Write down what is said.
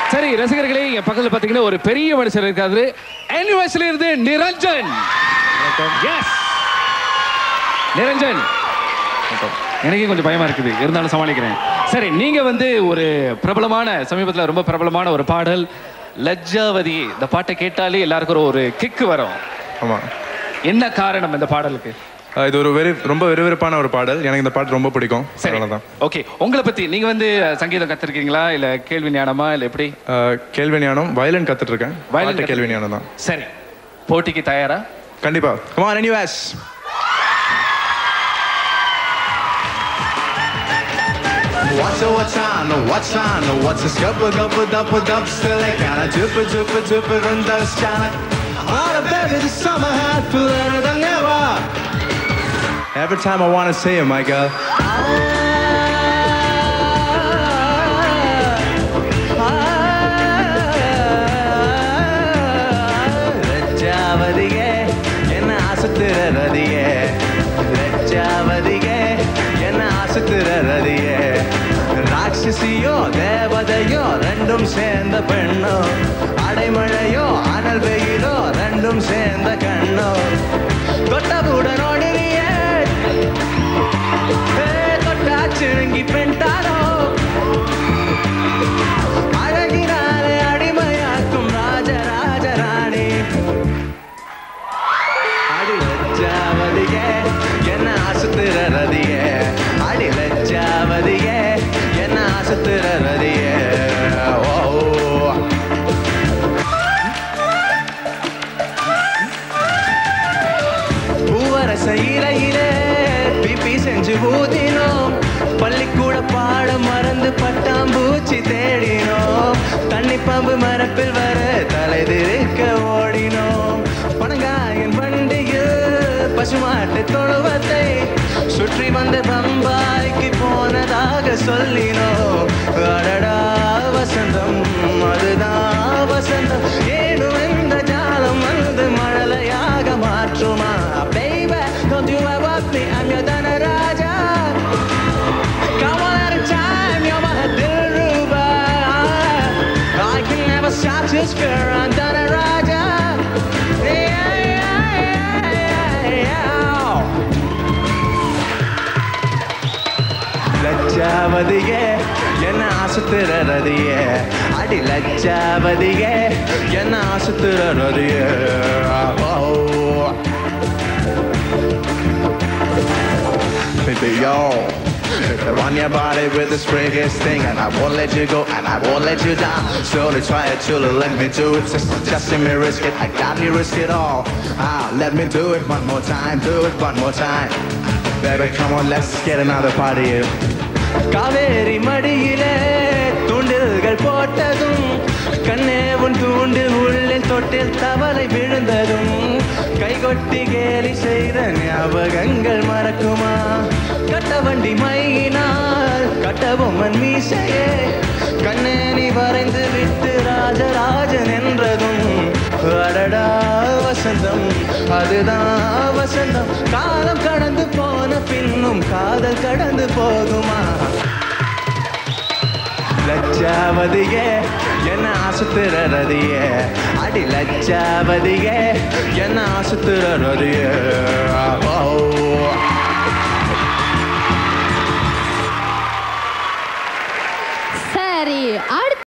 சரி ரசிகர்களே, என் பக்கத்துல பாத்தீங்கன்னா ஒரு பெரிய மனுஷர் இருக்காரு. NUSல இருந்து நிரஞ்சன். எஸ் நிரஞ்சன். எனக்கே கொஞ்சம் பயமா இருக்குது, இருந்தாலும் சமாளிக்கிறேன். சரி, நீங்க வந்து ஒரு பிரபலமான சமீபத்தில் ரொம்ப பிரபலமான ஒரு பாடல் லஜ்ஜாவதி. இந்த பாட்டை கேட்டாலே எல்லாருக்கும் ஒரு கிக்கு வரும். ஆமா. என்ன காரணம் இந்த பாடலுக்கு? இது ஒரு ரொம்ப விறுவிறுப்பான ஒரு பாடல். எனக்கு இந்த பாட்டு ரொம்ப பிடிக்கும். அதனாலதான். ஓகே, உங்களை பத்தி நீங்க வந்து சங்கீதம் கத்துருக்கீங்களா இல்ல கேள்வி ஞானமா இல்ல எப்படி? கேள்வி ஞானம், வயலின் கத்துட்டு இருக்கேன். வயலின் கேள்வி ஞானம் தான். சரி, போட்டிக்கு தயாரா? கண்டிப்பா. Come on NUS. What's a scup, still I kinda drip it on the sky. Oh, baby, the summer hat fuller than ever. Every time I wanna say it, my girl. Rajavadiye, enna asuthiradiye. Rajavadiye, enna asuthiradiye. ராட்சசியோ தேவதையோ ரெண்டும் சேர்ந்த பெண்ணோ, அடைமழையோ அனல் வெயிலோ ரெண்டும் சேர்ந்த கண்ணோ, தொட்டவுடன் ஓடுறியே தொட்டாச்சுருங்கி பெண்தானோ, அழகினாலே அடிமையாக்கும் ராஜராஜராணி. அடி லஜ்ஜாவதியே என்ன அசுத்திரதியே, அடி லஜ்ஜாவதியே என்ன அசுத்திரதியே. பூவரச இலையிலே பிபி செஞ்சு ஊதினோம், பள்ளிக்கூட பாடம் மறந்து பட்டாம்பூச்சி தேடினோம், தண்ணி பம்பு மரப்பில் வர தலைதிருக்க ஓடினோம், பனங்காயன் வண்டியில் பசுமாட்டு தொழுவத்தை சுற்றி வந்த பம்பாய்க்கு போனதாக சொல்லினோம். அடடா வசந்தம், அதுதான் வசந்தம், ஏனும் இந்த ஜாலம் வந்து மழலையாக மாற்றுமா. Baby, don't you ever me, I'm your Dhanaraja. Come on at a time, you're my Dilruba. I can never stop to spare on Dhanaraja. லஜ்ஜாவதியே என்ன ஆசுத்திரதியே, அடி லஜ்ஜாவதியே என்ன ஆசுத்திரதியே. Baby, yo, run your body with the springiest thing, and I won't let you go, and I won't let you down. Slowly try it, till let me do it. Just let me risk it, I got me risk it all. Let me do it one more time, do it one more time. Baby, come on, let's get another party here. Kaveri மடியிலே தூண்டில்கள் போட்டதும், கண்ணே உன் தூண்டில் உள்ளில் தொட்டில் தவளை விழுந்ததும், கைகொட்டி கேலி செய்த ஞாபகங்கள் மறக்குமா. கட்ட வண்டி மையினால் கட்டபொம்மன் மீசையே, கண்ணே நீ வரைந்து விட்டு ராஜராஜன் என்றதும், அடடா வசந்தம், அதுதான் வசந்தம், காலம் கடந்து போன பின்னும் காதல் கடந்து போகுமா. லஜ்ஜாவதியே என்ன ஆசுத்திரதியே, அடி லஜ்ஜாவதியே என்ன ஆசுத்திரதியே. சரி, அடுத்து